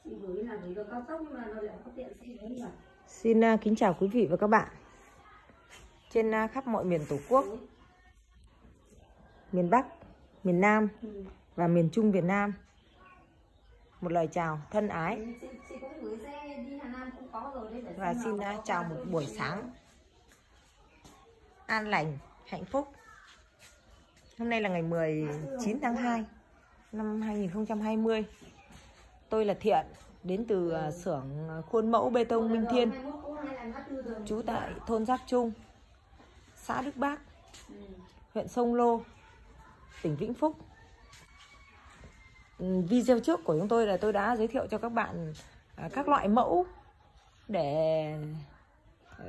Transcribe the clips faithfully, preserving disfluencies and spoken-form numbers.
Xin uh, kính chào quý vị và các bạn trên uh, khắp mọi miền Tổ quốc, miền Bắc, miền Nam và miền Trung Việt Nam. Một lời chào thân ái và xin uh, chào một buổi sáng an lành, hạnh phúc. Hôm nay là ngày mười chín tháng hai năm hai nghìn không trăm hai mươi. Tôi là Thiện, đến từ uh, xưởng khuôn mẫu bê tông Minh Thiên, trú tại thôn Giáp Trung, xã Đức Bác, huyện Sông Lô, tỉnh Vĩnh Phúc. Video trước của chúng tôi là tôi đã giới thiệu cho các bạn uh, các loại mẫu để uh,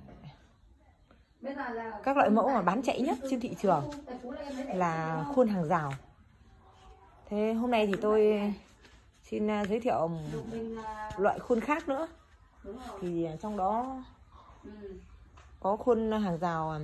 các loại mẫu mà bán chạy nhất trên thị trường là khuôn hàng rào. Thế hôm nay thì tôi xin giới thiệu một loại khuôn khác nữa. Thì trong đó có khuôn hàng rào,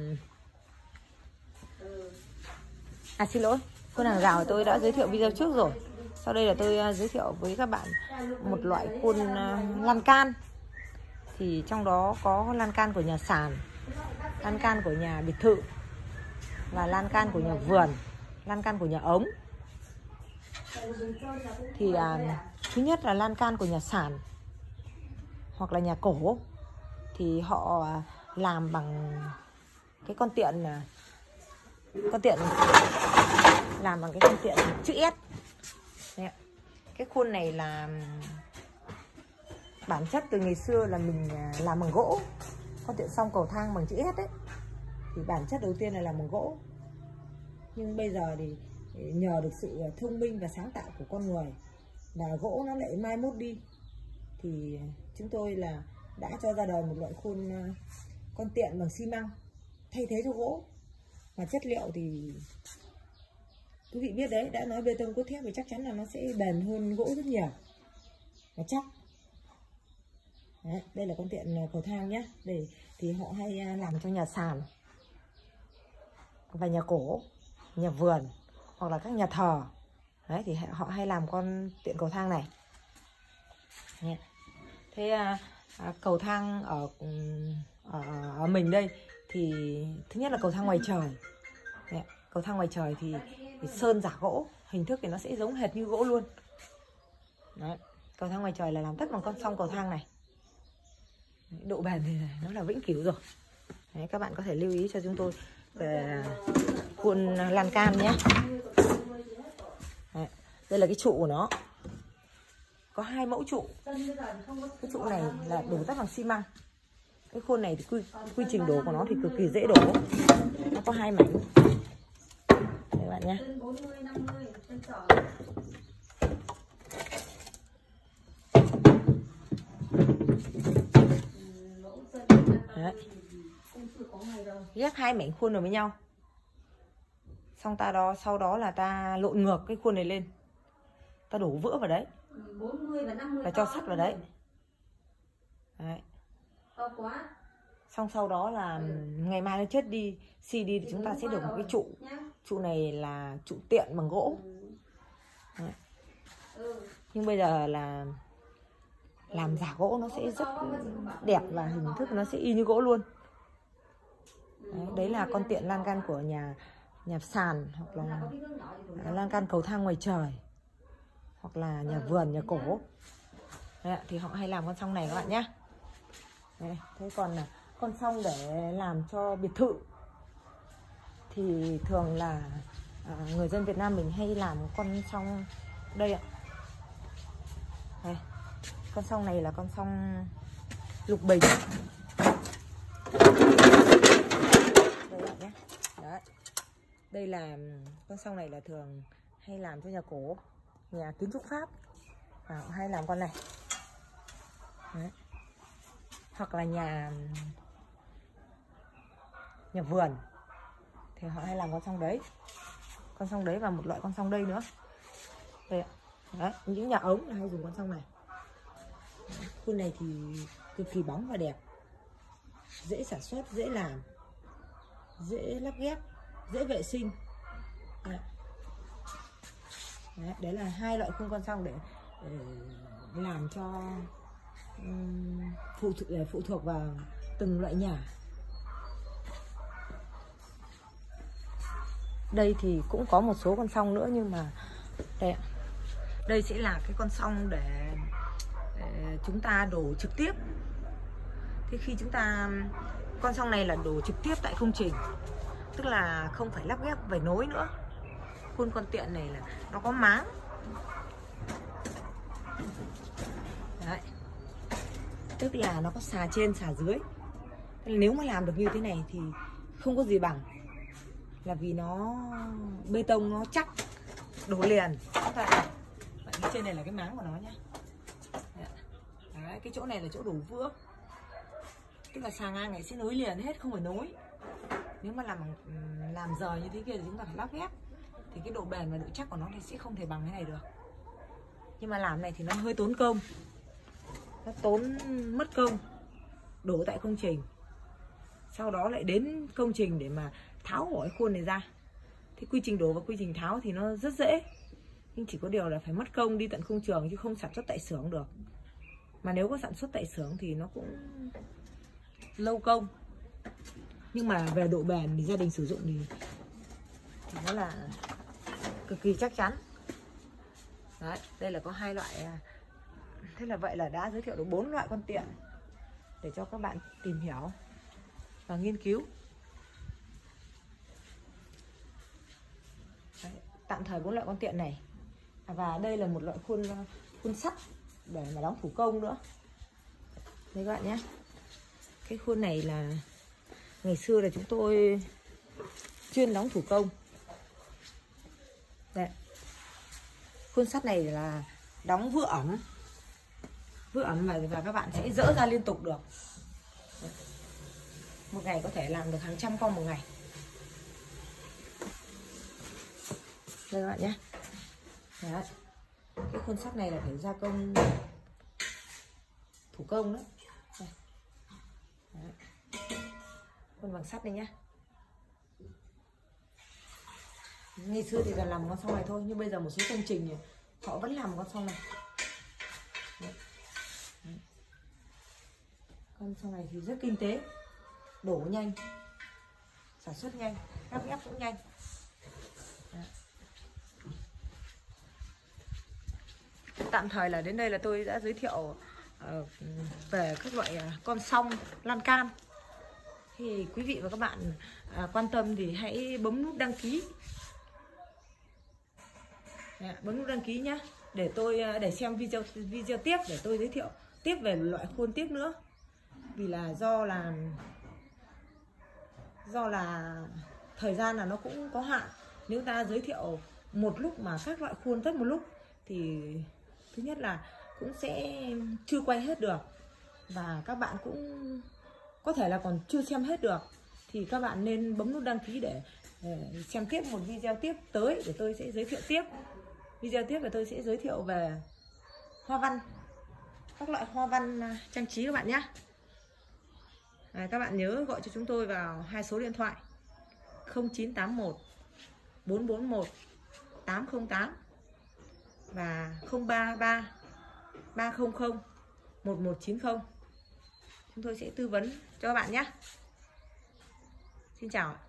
à xin lỗi, khuôn hàng rào tôi đã giới thiệu video trước rồi. Sau đây là tôi giới thiệu với các bạn một loại khuôn lan can. Thì trong đó có lan can của nhà sàn, lan can của nhà biệt thự và lan can của nhà vườn, lan can của nhà ống. Thì à, thứ nhất là lan can của nhà sàn hoặc là nhà cổ, thì họ làm bằng cái con tiện con tiện làm bằng cái con tiện chữ S. Đấy. Cái khuôn này là bản chất từ ngày xưa là mình làm bằng gỗ, con tiện song cầu thang bằng chữ S đấy. Thì bản chất đầu tiên là làm bằng gỗ, nhưng bây giờ thì nhờ được sự thông minh và sáng tạo của con người là gỗ nó lại mai mốt đi, thì chúng tôi là đã cho ra đời một loại khuôn con tiện bằng xi măng thay thế cho gỗ. Mà chất liệu thì quý vị biết đấy, đã nói bê tông cốt thép thì chắc chắn là nó sẽ bền hơn gỗ rất nhiều và chắc. Đấy, đây là con tiện cầu thang nhé. Để thì họ hay làm cho nhà sàn và nhà cổ, nhà vườn hoặc là các nhà thờ. Đấy, thì họ hay làm con tiện cầu thang này. Thế à, à, cầu thang ở, ở ở mình đây thì thứ nhất là cầu thang ngoài trời. Đấy, cầu thang ngoài trời thì, thì sơn giả gỗ, hình thức thì nó sẽ giống hệt như gỗ luôn. Đấy, cầu thang ngoài trời là làm tất bằng con song cầu thang này. Đấy, độ bền thì nó là vĩnh cửu rồi. Đấy, các bạn có thể lưu ý cho chúng tôi về khuôn lan can nhé. Đấy, đây là cái trụ của nó, có hai mẫu trụ. Cái trụ này là đổ tất bằng xi măng. Cái khuôn này thì quy, quy trình đổ của nó thì cực kỳ dễ đổ. Nó có hai mảnh. Đây bạn nhé. Đấy. Ghép hai mảnh khuôn vào với nhau. Xong ta đó, sau đó là ta lộn ngược cái khuôn này lên, ta đổ vữa vào đấy và cho sắt vào đấy. Đấy. Xong sau đó là ngày mai nó chết đi, xi đi thì chúng ta sẽ được một cái trụ. Trụ này là trụ tiện bằng gỗ. Đấy. Nhưng bây giờ là làm giả gỗ nó sẽ rất đẹp và hình thức nó sẽ y như gỗ luôn. Đấy, đấy là con tiện lan can của nhà nhà sàn hoặc là lan can cầu thang ngoài trời hoặc là nhà vườn, nhà cổ. Đấy, thì họ hay làm con song này các bạn nhé. Đấy, thế còn là con song để làm cho biệt thự thì thường là à, người dân Việt Nam mình hay làm con song đây ạ. Đây, con song này là con song lục bình. Đây bạn nhé. Đấy. Đây là con song này là thường hay làm cho nhà cổ, nhà kiến trúc Pháp, và họ hay làm con này. Đấy. Hoặc là nhà nhà vườn thì họ hay làm con song đấy, con song đấy và một loại con song đây nữa. Đây ạ. Đấy, những nhà ống là hay dùng con song này. Khuôn này thì cực kỳ bóng và đẹp, dễ sản xuất, dễ làm, dễ lắp ghép, dễ vệ sinh. Đấy, đấy là hai loại khuôn con song để để làm cho um, phụ thuộc để phụ thuộc vào từng loại nhà. Đây thì cũng có một số con song nữa, nhưng mà đây ạ. Đây sẽ là cái con song để, để chúng ta đổ trực tiếp. Thế khi chúng ta con song này là đổ trực tiếp tại công trình, tức là không phải lắp ghép vẩy nối nữa. Khuôn con tiện này là nó có máng. Đấy. Tức là nó có xà trên xà dưới. Nếu mà làm được như thế này thì không có gì bằng, là vì nó bê tông nó chắc, đổ liền. Đấy, cái trên này là cái máng của nó nhá. Đấy, cái chỗ này là chỗ đổ vữa, tức là xà ngang này sẽ nối liền hết, không phải nối. Nếu mà làm làm rời như thế kia thì chúng ta phải lắp ghép, thì cái độ bền và độ chắc của nó thì sẽ không thể bằng cái này được. Nhưng mà làm này thì nó hơi tốn công, nó tốn mất công, đổ tại công trình, sau đó lại đến công trình để mà tháo bỏ cái khuôn này ra. Thì quy trình đổ và quy trình tháo thì nó rất dễ, nhưng chỉ có điều là phải mất công đi tận công trường, chứ không sản xuất tại xưởng được. Mà nếu có sản xuất tại xưởng thì nó cũng lâu công. Nhưng mà về độ bền thì gia đình sử dụng thì, thì nó là cực kỳ chắc chắn. Đấy, đây là có hai loại. Thế là vậy là đã giới thiệu được bốn loại con tiện để cho các bạn tìm hiểu và nghiên cứu. Đấy, tạm thời bốn loại con tiện này. Và đây là một loại khuôn khuôn sắt để mà đóng thủ công nữa. Đây các bạn nhé. Cái khuôn này là ngày xưa là chúng tôi chuyên đóng thủ công. Đây. Khuôn sắt này là đóng vữa ẩm. Vữa ẩm và, và các bạn sẽ dỡ ra liên tục được. Một ngày có thể làm được hàng trăm con một ngày. Đây các bạn nhé. Đấy. Cái khuôn sắt này là phải gia công thủ công đó. Đây. Đấy. Khuôn bằng sắt đây nhá. Ngày xưa thì là làm con song này thôi, nhưng bây giờ một số công trình họ vẫn làm con song này. Đấy. Đấy. Con song này thì rất kinh tế, đổ nhanh, sản xuất nhanh, lắp ghép cũng nhanh. Đấy. Tạm thời là đến đây là tôi đã giới thiệu uh, về các loại con song lan can. Thì quý vị và các bạn uh, quan tâm thì hãy bấm nút đăng ký. Đấy, bấm nút đăng ký nhé, để tôi uh, để xem video video tiếp, để tôi giới thiệu tiếp về loại khuôn tiếp nữa. Vì là do là do là thời gian là nó cũng có hạn. Nếu ta giới thiệu một lúc mà các loại khuôn tất một lúc thì thứ nhất là cũng sẽ chưa quay hết được, và các bạn cũng có thể là còn chưa xem hết được. Thì các bạn nên bấm nút đăng ký để, để xem tiếp một video tiếp tới, để tôi sẽ giới thiệu tiếp. Video tiếp và tôi sẽ giới thiệu về hoa văn, các loại hoa văn trang trí các bạn nhé. À, các bạn nhớ gọi cho chúng tôi vào hai số điện thoại không chín tám một bốn bốn một tám không tám và không ba ba ba không không một một chín không. Chúng tôi sẽ tư vấn cho các bạn nhé. Xin chào.